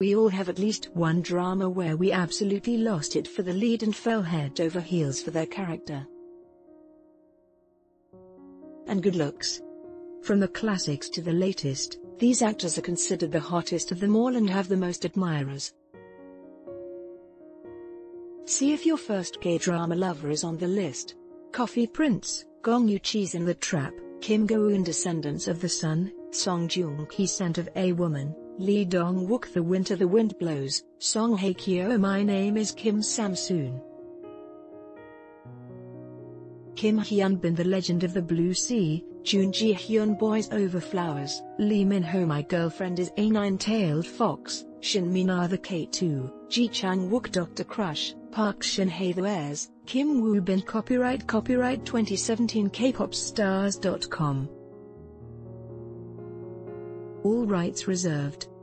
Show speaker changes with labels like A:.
A: We all have at least one drama where we absolutely lost it for the lead and fell head over heels for their character. And good looks. From the classics to the latest, these actors are considered the hottest of them all and have the most admirers. See if your first K-drama lover is on the list. Coffee Prince, Gong Yoo Cheese in The Trap, Kim Go-eun Descendants of the Sun, Song Joong-ki Scent of a Woman, Lee Dong-wook The Winter the Wind Blows, Song Hye-kyo My Name is Kim Sam-soon. Kim Hyun-bin The Legend of the Blue Sea, Jun Ji-hyun Boys Over Flowers, Lee Min-ho My Girlfriend is a Nine-Tailed Fox, Shin Min-ah The K2, Ji Chang-wook Dr. Crush, Park Shin-hye The Heirs, Kim Woo-bin Copyright 2017 kpopstars.com. All rights reserved.